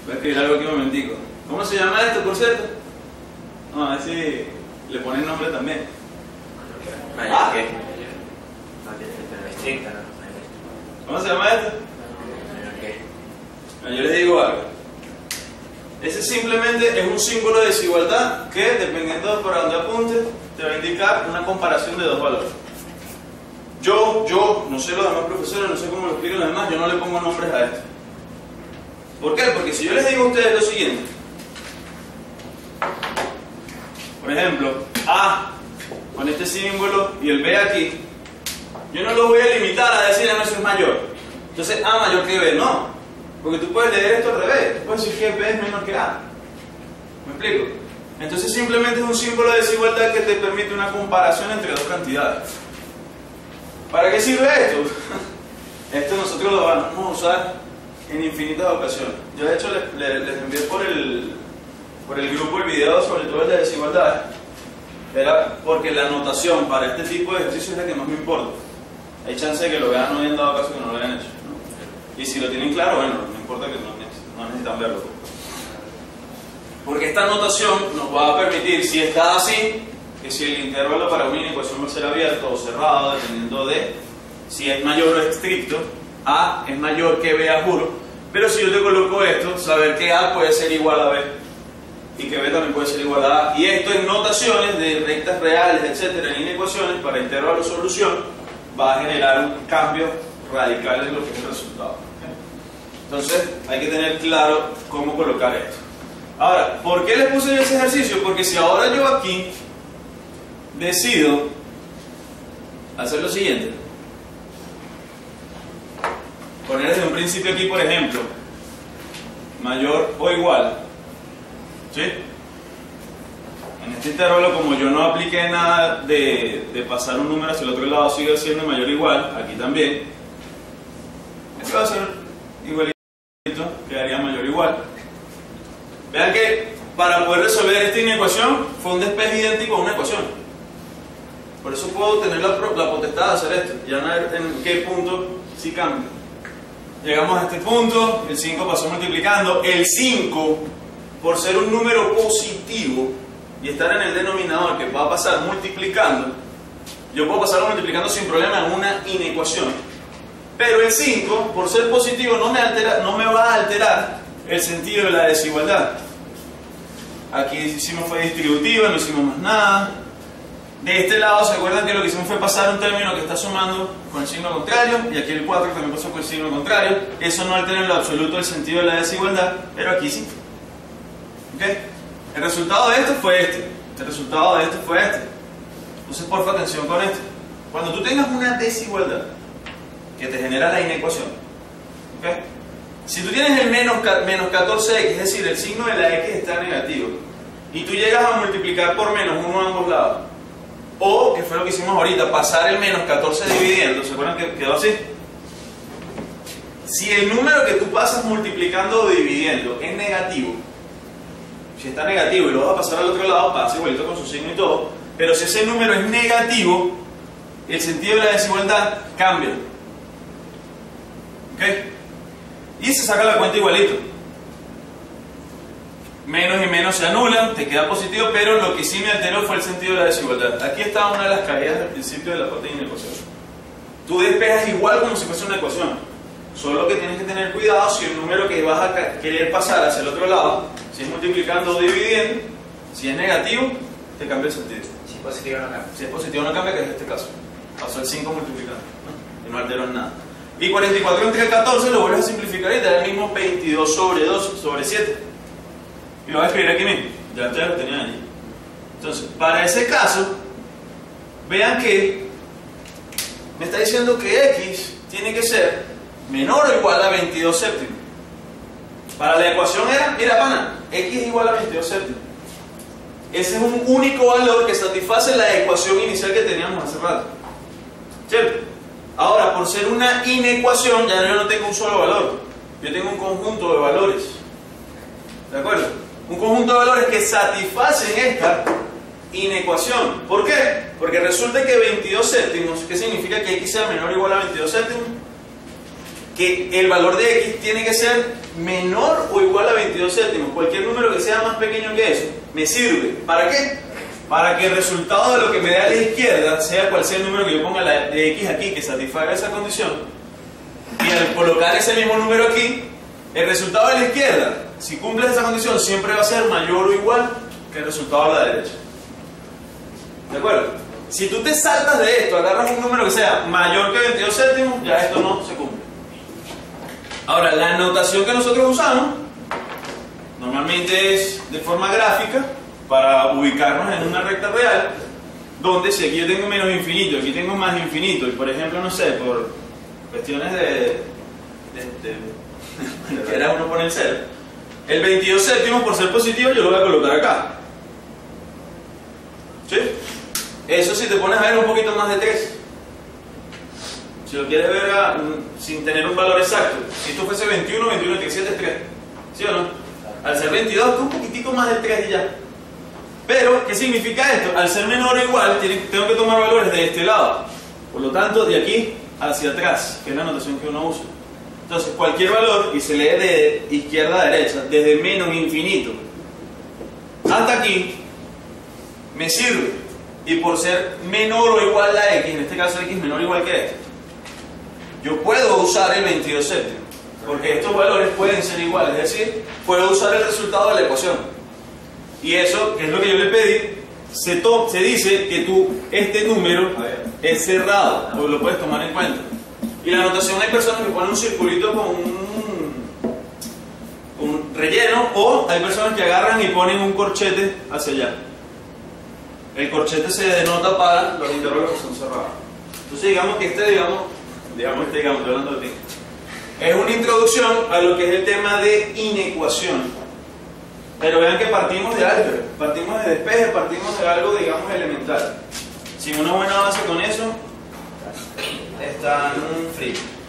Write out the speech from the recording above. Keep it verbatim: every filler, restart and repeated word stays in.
Voy a escribir algo aquí un momentico. ¿Cómo se llama esto, por cierto? No, a ver si le ponen nombre también. Mayor Ah. que. Estricta, ¿no? ¿Cómo se llama esto? Mayor que. Bueno, yo les digo algo. Ese simplemente es un símbolo de desigualdad que, dependiendo de para dónde apunte, te va a indicar una comparación de dos valores. Yo, yo, no sé los demás profesores, no sé cómo lo explican los demás, yo no le pongo nombres a esto. ¿Por qué? Porque si yo les digo a ustedes lo siguiente, por ejemplo, A con este símbolo y el B aquí, yo no lo voy a limitar a decir, no, eso es mayor. Entonces A mayor que B, no. Porque tú puedes leer esto al revés, tú puedes decir que B es menor que A. ¿Me explico? Entonces simplemente es un símbolo de desigualdad que te permite una comparación entre dos cantidades. ¿Para qué sirve esto? Esto nosotros lo vamos a usar en infinitas ocasiones. Yo de hecho les, les, les envié por el, por el grupo el video sobre todo el de desigualdad. Era porque la notación para este tipo de ejercicio es la que más me importa. Hay chance de que lo vean no hayan dado caso que no lo hayan hecho, ¿no? Y si lo tienen claro, bueno, no importa que no, no necesitan verlo. Porque esta notación nos va a permitir, si está así, que si el intervalo para una inecuación va a ser abierto o cerrado, dependiendo de si es mayor o estricto, A es mayor que B a juro, pero si yo te coloco esto, saber que A puede ser igual a B y que B también puede ser igual a A, y esto en notaciones de rectas reales, etcétera, en inecuaciones para intervalo solución, va a generar un cambio radical en lo que es el resultado. Entonces hay que tener claro cómo colocar esto. Ahora, ¿por qué les puse ese ejercicio? Porque si ahora yo aquí decido hacer lo siguiente, poner desde un principio aquí, por ejemplo, mayor o igual, ¿sí? En este intervalo, como yo no apliqué nada de, de pasar un número hacia el otro lado, sigue siendo mayor o igual, aquí también, este va a ser igualito, quedaría mayor o igual. Vean que para poder resolver esta inecuación fue un despeje idéntico a una ecuación. Por eso puedo tener la, la potestad de hacer esto. Ya no ver en qué punto sí cambia. Llegamos a este punto, el cinco pasó multiplicando. El cinco, por ser un número positivo y estar en el denominador que va a pasar multiplicando, yo puedo pasarlo multiplicando sin problema en una inecuación. Pero el cinco, por ser positivo, no me, altera, no me va a alterar el sentido de la desigualdad. Aquí hicimos fue distributiva, no hicimos más nada. De este lado, ¿se acuerdan que lo que hicimos fue pasar un término que está sumando con el signo contrario? Y aquí el cuatro también pasó con el signo contrario. Eso no altera en lo absoluto el sentido de la desigualdad, pero aquí sí. ¿Ok? El resultado de esto fue este. El resultado de esto fue este. Entonces, porfa, atención con esto. Cuando tú tengas una desigualdad que te genera la inecuación, ¿ok? Si tú tienes el menos, menos catorce x, es decir, el signo de la x está negativo, y tú llegas a multiplicar por menos uno a ambos lados, o, que fue lo que hicimos ahorita, pasar el menos catorce dividiendo, ¿se acuerdan que quedó así? Si el número que tú pasas multiplicando o dividiendo es negativo, si está negativo y lo vas a pasar al otro lado, pasa igualito con su signo y todo, pero si ese número es negativo, el sentido de la desigualdad cambia. ¿Ok? Y se saca la cuenta igualito. Menos y menos se anulan, te queda positivo, pero lo que sí me alteró fue el sentido de la desigualdad. Aquí está una de las caídas del principio de la parte de inecuación. Tú despejas igual como si fuese una ecuación, solo que tienes que tener cuidado si el número que vas a querer pasar hacia el otro lado, si es multiplicando o dividiendo, si es negativo, te cambia el sentido. Si es positivo no cambia. Si es positivo no cambia, que es este caso. Pasó el cinco multiplicando, ¿no? Y no alteró en nada. Y cuarenta y cuatro entre catorce lo vuelves a simplificar y te da el mismo veintidós sobre dos sobre siete. Y lo vas a escribir aquí mismo. Ya ustedes lo tenían allí. Entonces, para ese caso, vean que me está diciendo que x tiene que ser menor o igual a veintidós séptimos. Para la ecuación era, mira pana, x es igual a veintidós séptimos. Ese es un único valor que satisface la ecuación inicial que teníamos hace rato. ¿Cierto? Ahora, por ser una inecuación, ya yo no tengo un solo valor. Yo tengo un conjunto de valores. ¿De acuerdo? Un conjunto de valores que satisfacen esta inecuación. ¿Por qué? Porque resulta que veintidós séptimos, ¿qué significa que x sea menor o igual a veintidós séptimos? Que el valor de x tiene que ser menor o igual a veintidós séptimos, cualquier número que sea más pequeño que eso, me sirve. ¿Para qué? Para que el resultado de lo que me dé a la izquierda, sea cual sea el número que yo ponga la de x aquí que satisfaga esa condición, y al colocar ese mismo número aquí, el resultado de la izquierda, si cumples esa condición, siempre va a ser mayor o igual que el resultado de la derecha. ¿De acuerdo? Si tú te saltas de esto, agarras un número que sea mayor que veintidós séptimos, ya esto no se cumple. Ahora, la notación que nosotros usamos normalmente es de forma gráfica para ubicarnos en una recta real, donde si aquí yo tengo menos infinito, aquí tengo más infinito, y por ejemplo, no sé, por cuestiones de, de, de bueno, que era uno pone el cero, el veintidós séptimos por ser positivo yo lo voy a colocar acá. ¿Sí? Eso si te pones a ver un poquito más de tres. Si lo quieres ver a, sin tener un valor exacto, si esto fuese veintiuno, veintiuno entre siete es tres. ¿Sí o no? Al ser veintidós, tú un poquitico más del tres y ya. Pero, ¿qué significa esto? Al ser menor o igual, tengo que tomar valores de este lado. Por lo tanto, de aquí hacia atrás, que es la notación que uno usa. Entonces, cualquier valor, y se lee de izquierda a derecha, desde menos infinito hasta aquí, me sirve. Y por ser menor o igual a x, en este caso x menor o igual que este, yo puedo usar el veintidós séptimos, porque estos valores pueden ser iguales, es decir, puedo usar el resultado de la ecuación. Y eso, que es lo que yo le pedí, se, to se dice que tú, este número es cerrado, porque lo puedes tomar en cuenta. Y la notación, hay personas que ponen un circulito con un, un relleno, o hay personas que agarran y ponen un corchete hacia allá. El corchete se denota para los intervalos que son cerrados. Entonces digamos que este, digamos, digamos este, digamos, estoy hablando de ti, es una introducción a lo que es el tema de inecuación. Pero vean que partimos de álgebra, partimos de despeje, partimos de algo, digamos, elemental. Sin una buena base con eso, están fríos.